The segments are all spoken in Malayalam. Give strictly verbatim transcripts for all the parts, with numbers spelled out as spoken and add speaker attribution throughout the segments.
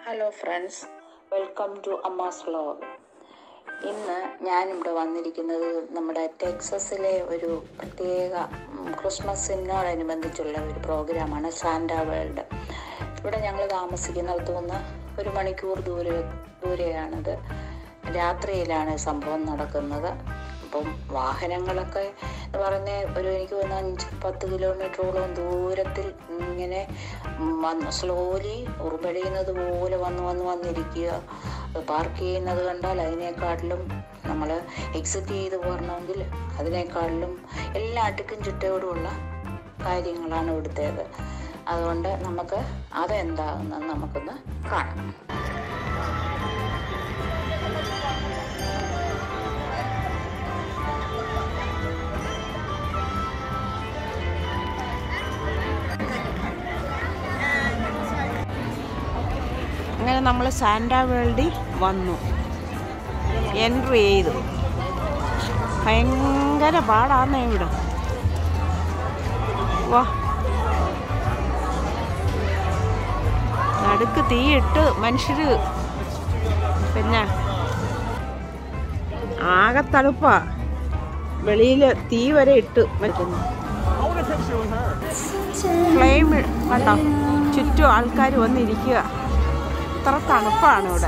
Speaker 1: Hello friends, welcome to Amma's vlog. ഇന്ന് ഞാനിവിടെ വന്നിരിക്കുന്നത് നമ്മുടെ ടെക്സസിലെ ഒരു പ്രത്യേക ക്രിസ്മസിനോടനുബന്ധിച്ചുള്ള ഒരു പ്രോഗ്രാമാണ് സാന്റാ വേൾഡ്. ഇവിടെ ഞങ്ങൾ താമസിക്കുന്നിടത്തു നിന്ന് ഒരു മണിക്കൂർ ദൂരെ ദൂരെയാണിത്. രാത്രിയിലാണ് സംഭവം നടക്കുന്നത്. അപ്പം വാഹനങ്ങളൊക്കെ എന്ന് പറഞ്ഞാൽ ഒരു എനിക്ക് തോന്നുന്നു അഞ്ച് പത്ത് കിലോമീറ്ററോളം ദൂരത്തിൽ ഇങ്ങനെ വന്ന് സ്ലോലി ഉറുമ്പടിയുന്നത് പോലെ വന്ന് വന്ന് വന്നിരിക്കുക. പാർക്ക് ചെയ്യുന്നത് കണ്ടാൽ അതിനേക്കാട്ടിലും നമ്മൾ എക്സിറ്റ് ചെയ്ത് പോരണമെങ്കിൽ അതിനേക്കാട്ടിലും എല്ലാ അടുക്കും ചുറ്റോടുമുള്ള കാര്യങ്ങളാണ് ഇവിടുത്തേത്. അതുകൊണ്ട് നമുക്ക് അതെന്താകുന്നത് നമുക്കൊന്ന് കാണാം.
Speaker 2: അങ്ങനെ നമ്മൾ സാന്റാ വേൾഡിൽ വന്നു, എൻട്രി ചെയ്തു. ഭയങ്കര പാടാന്നേ ഇവിടെ. വാ, നടുക്ക് തീയിട്ട് മനുഷ്യർ, പിന്നെ ആകെ തണുപ്പാ. വെളിയിൽ തീ വരെ ഇട്ട് വെക്കുന്നു. ഫ്ലെയിം കണ്ടോ, ചുറ്റും ആൾക്കാർ വന്നിരിക്കുക. അത്ര തണുപ്പാണ് ഇവിടെ.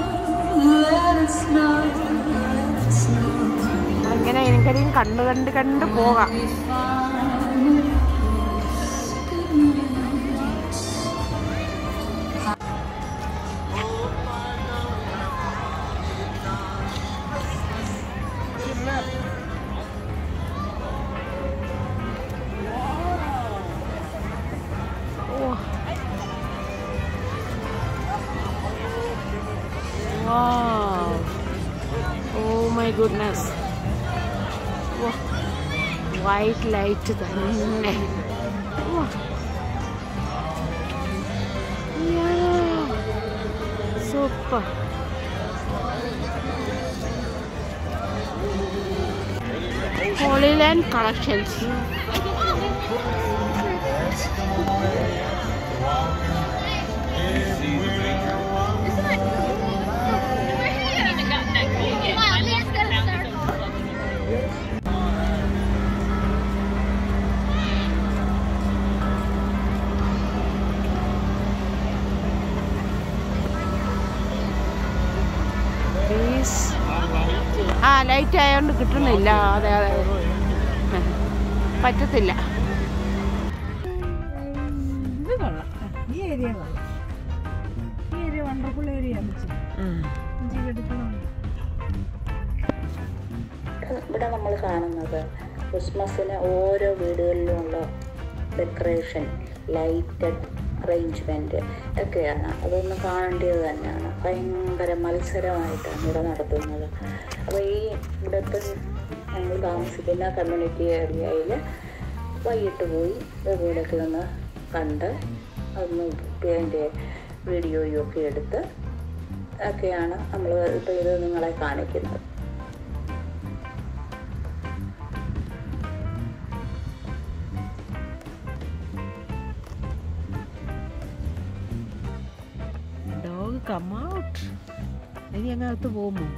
Speaker 2: അങ്ങനെ എനിക്കറിയും കണ്ട് കണ്ട് കണ്ട് പോകാം. Wow! Oh my goodness! Wow. White light തന്നെ. Wow. Yeah. Super. Holy Land collections. ആ ലൈറ്റ് ആയതുകൊണ്ട് കിട്ടുന്നില്ല. അതെ അതെ, പറ്റത്തില്ല. ഇത് കൊള്ളാം. ഈ ഏരിയ കൊള്ളാം. ഈ ഏരിയ വണ്ടർഫുൾ ഏരിയ.
Speaker 1: ഇവിടെ നമ്മൾ കാണുന്നത് ക്രിസ്മസിന് ഓരോ വീടുകളിലുമുള്ള ഡെക്കറേഷൻ, ലൈറ്റഡ് അറേഞ്ച്മെൻറ്റ് ഒക്കെയാണ്. അതൊന്ന് കാണേണ്ടത് തന്നെയാണ്. ഭയങ്കര മത്സരമായിട്ടാണ് ഇവിടെ നടത്തുന്നത്. അപ്പോൾ ഈ ഇവിടുത്തെ ഞങ്ങൾ താമസിക്കുന്ന കമ്മ്യൂണിറ്റി ഏരിയയിൽ വൈകിട്ട് പോയി ഇതുപോലൊക്കെ ഒന്ന് കണ്ട് അതൊന്ന് അതിൻ്റെ വീഡിയോയും ഒക്കെ എടുത്ത് ഒക്കെയാണ് നമ്മൾ ഇപ്പോൾ ഇത് നിങ്ങളെ കാണിക്കുന്നത്.
Speaker 2: Come out. ഇനി അങ്ങകത്ത് പോകുമോ?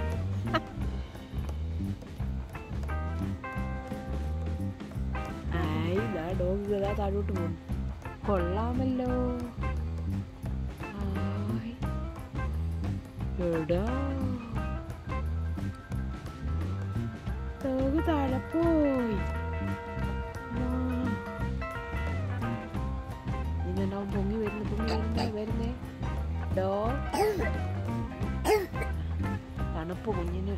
Speaker 2: ആയി ഇതാ ഡോഗ് ഇതാ താഴോട്ട് പോകും. കൊള്ളാമല്ലോ. എടാ ഡോഗ് താഴെ പോയി. ഇന്നുണ്ടാവും പൊങ്ങി വരുന്നു, പൊങ്ങി വരുന്നേ വരുന്നേ. തണുപ്പ് കുഞ്ഞിന്.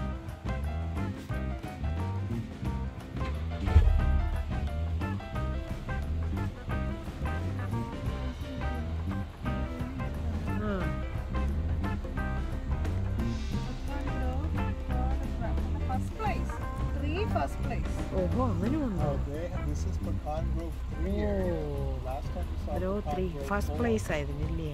Speaker 2: ഓഹോ, അങ്ങനെ ഉണ്ടോ? ഓരോ ത്രീ ഫസ്റ്റ് പ്ലേസ് ആയിരുന്നില്ലേ?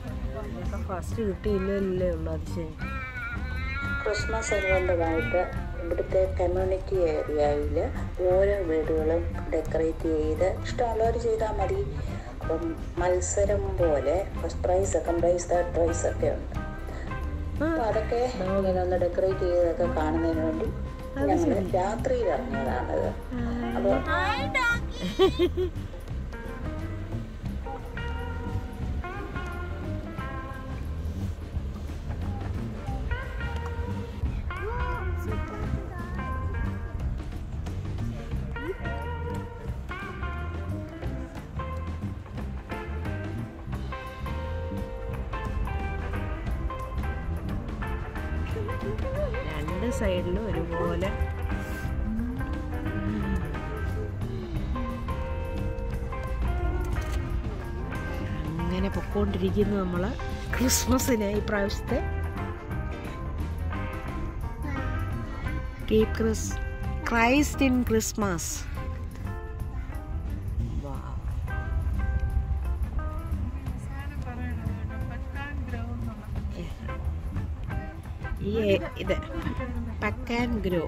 Speaker 2: ഫസ്റ്റ് കിട്ടിയില്ലേ ഉള്ളൂ. അത് ശരി.
Speaker 1: ക്രിസ്മസ് അനുബന്ധമായിട്ട് ഇവിടുത്തെ കമ്മ്യൂണിറ്റി ഏരിയയിൽ ഓരോ വീടുകളും ഡെക്കറേറ്റ് ചെയ്ത് ഇഷ്ടമുള്ളവർ ചെയ്താൽ മതി. അപ്പം മത്സരം പോലെ first prize, second prize, third prize ഒക്കെ ഉണ്ട്. അപ്പോൾ അതൊക്കെ ഇങ്ങനെ ഒന്ന് ഡെക്കറേറ്റ് ചെയ്തൊക്കെ കാണുന്നതിന് വേണ്ടി ഞങ്ങൾ രാത്രിയിൽ ഇറങ്ങിയതാണത്. അപ്പോൾ
Speaker 2: രണ്ട് സൈഡിലും ഒരുപോലെ അങ്ങനെ പൊക്കോണ്ടിരിക്കുന്നു നമ്മൾ ക്രിസ്മസിന്. ഈ പ്രാവശ്യത്തെ ക്രൈസ്റ്റ് ഇൻ ക്രിസ്മസ്. ഈ ഇത് പക്കാൻ ഗ്രോ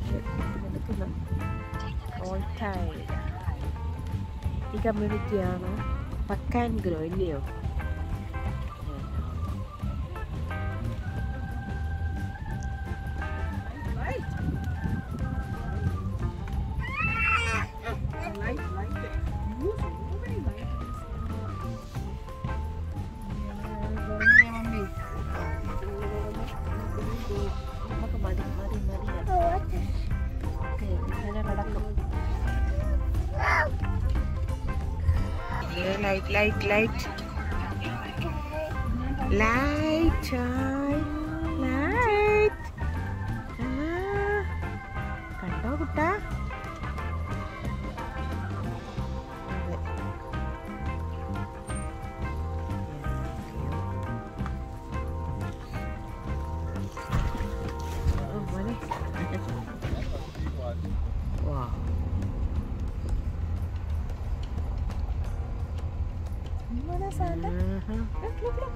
Speaker 2: ഈ കമ്മ്യൂണിറ്റിയാണ് പക്കാൻ ഗ്രോ, ഇല്ലയോ? Light, light, light, light, child, light. കണ്ടോ കുട്ടാ? Wow. Mana Santa? Uh-huh. Look, look, look.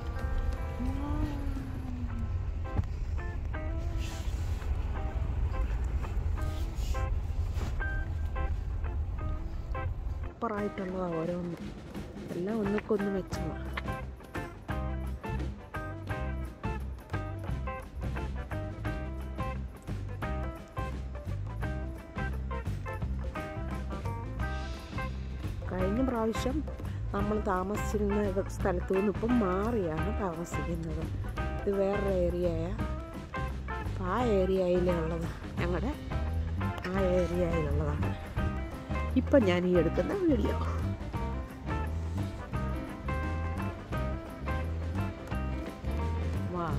Speaker 2: സൂപ്പറായിട്ടുള്ള ഓരോന്ന് എല്ലാം ഒന്നിക്കൊന്ന് മെച്ചമാണ്. കഴിഞ്ഞ പ്രാവശ്യം നമ്മൾ താമസിച്ചിരുന്ന സ്ഥലത്തു നിന്ന് ഇപ്പം മാറിയാണ് താമസിക്കുന്നത്. ഇത് വേറൊരു ഏരിയയാണ്. അപ്പം ആ ഏരിയയിലുള്ളത് ഞങ്ങളുടെ ആ ഏരിയയിലുള്ളതാണ് ഇപ്പം ഞാൻ ഈ എടുക്കുന്ന വീഡിയോ. വാ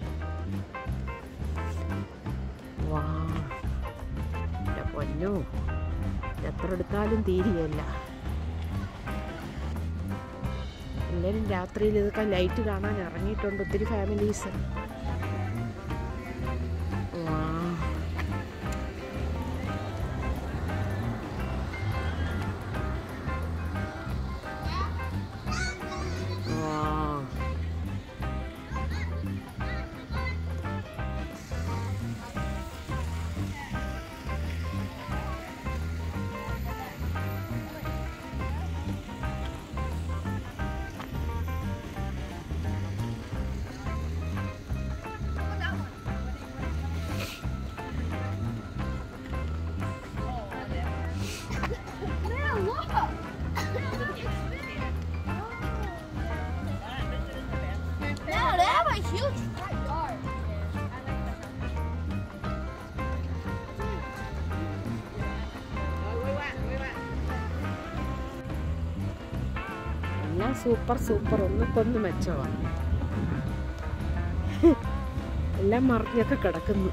Speaker 2: വാ എൻ്റെ പൊന്നോ, എത്ര എടുത്താലും തീരുകയില്ല. എല്ലാവരും രാത്രിയിൽ ഇതൊക്കെ ലൈറ്റ് കാണാൻ ഇറങ്ങിയിട്ടുണ്ട്, ഒത്തിരി ഫാമിലീസ്. എല്ലാം സൂപ്പർ സൂപ്പർ, ഒന്നിക്കൊന്ന് മെച്ചമാണ്. എല്ലാം മറിഞ്ഞൊക്കെ കിടക്കുന്നു.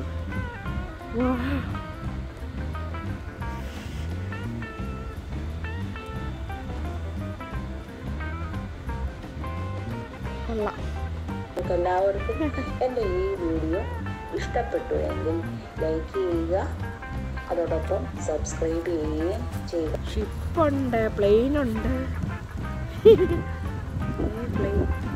Speaker 1: എല്ലാവർക്കും എൻ്റെ ഈ വീഡിയോ ഇഷ്ടപ്പെട്ടു എങ്കിൽ ലൈക്ക് ചെയ്യുക, അതോടൊപ്പം സബ്സ്ക്രൈബ് ചെയ്യുകയും ചെയ്യുക.
Speaker 2: ഷിപ്പുണ്ട്, പ്ലെയിനുണ്ട്. പ്ലെയിൻ